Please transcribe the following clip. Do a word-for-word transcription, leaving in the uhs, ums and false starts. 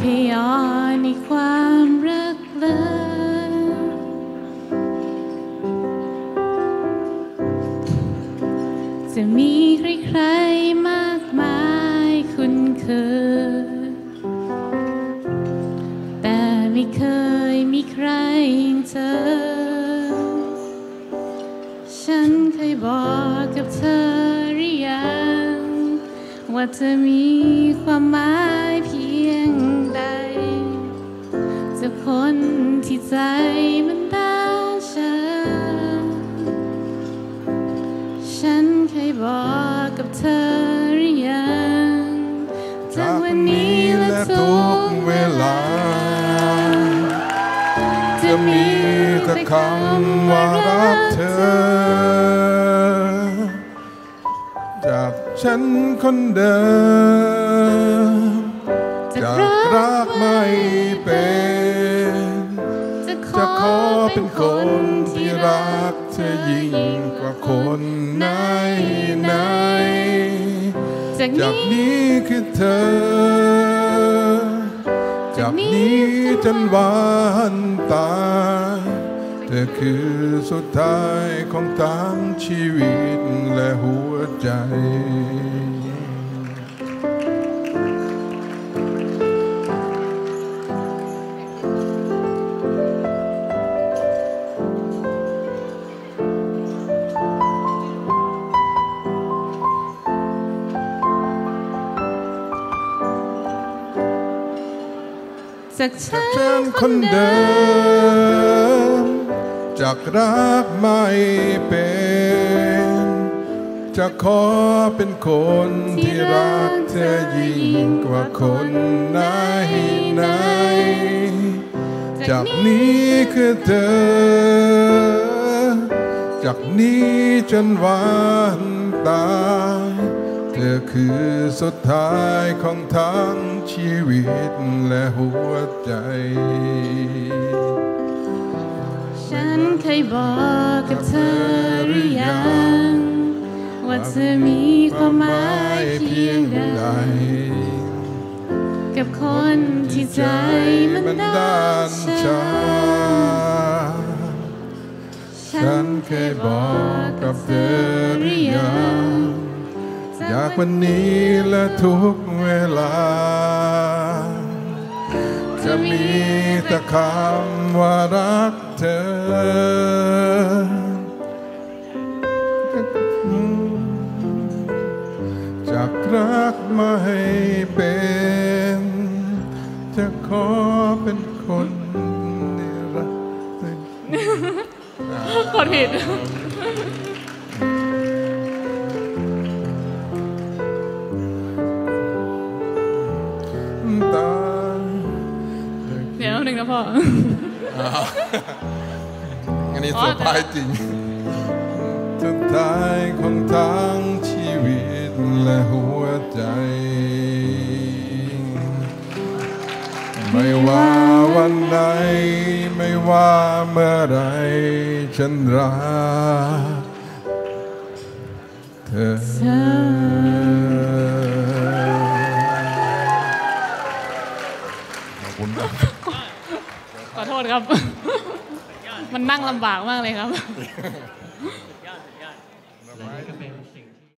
ขยอในความรักเลิศจะมีใครๆมากมายคุ้นเคยแต่ไม่เคยมีใครอย่างเธอฉันเคยบอกกับเธอหรือยังว่าเธอมีความหมายเพียงใดจากคนที่ใจมันดาวฉันฉันเคยบอกกับเธอหรือยังจากวันนี้และทุกเวลาจะมีแต่คำว่ารักเธอจากฉันคนเดิมจากรักไม่เป็นจะขอเป็นคนที่รักเธอยิ่งกว่าคนไหนไหนจากนี้คือเธอจากนี้จนวันตายเธอคือสุดท้ายของทั้งชีวิตและหัวใจจากฉันคนเดิมจากรักไม่เป็นจะขอเป็นคนที่รักเธอยิ่งกว่าคนไหนไหนจากนี้คือเธอจากนี้จนวันตายเธอคือสุดท้ายของทั้งชีวิตและหัวใจฉันเคยบอกกับเธอหรือยังว่าเธอมีความหมายเพียงใดกับคนที่ใจมันด้านชาฉันเคยบอกกับเธอหรือยังจากวันนี้และทุกเวลาจะมีแต่คำว่ารักเธอจากรักไม่เป็นจะขอเป็นคนที่รักเธอกดผิดเดี๋ยวหนึ่งนะพ่ออันนี้สุดท้ายจริงสุดท้ายของทั้งชีวิตและหัวใจไม่ว่าวันไหนไม่ว่าเมื่อไรฉันรักเธอขอโทษครับ มันนั่งลำบากมากเลยครับ